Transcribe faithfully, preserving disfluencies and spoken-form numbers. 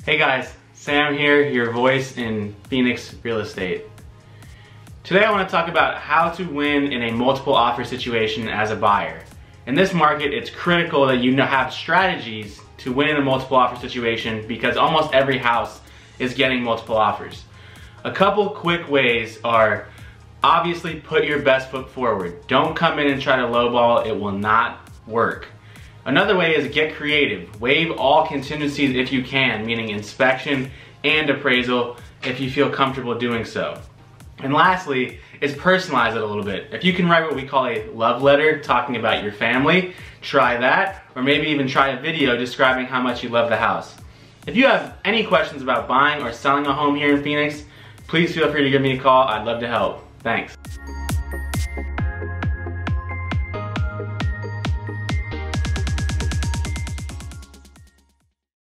Hey guys, Sam here, your voice in Phoenix real estate. Today I want to talk about how to win in a multiple offer situation as a buyer. In this market, it's critical that you have strategies to win in a multiple offer situation because almost every house is getting multiple offers. A couple quick ways are, obviously put your best foot forward. Don't come in and try to lowball, it will not work. Another way is get creative. Waive all contingencies if you can, meaning inspection and appraisal if you feel comfortable doing so. And lastly is personalize it a little bit. If you can write what we call a love letter talking about your family, try that, or maybe even try a video describing how much you love the house. If you have any questions about buying or selling a home here in Phoenix, please feel free to give me a call. I'd love to help. Thanks.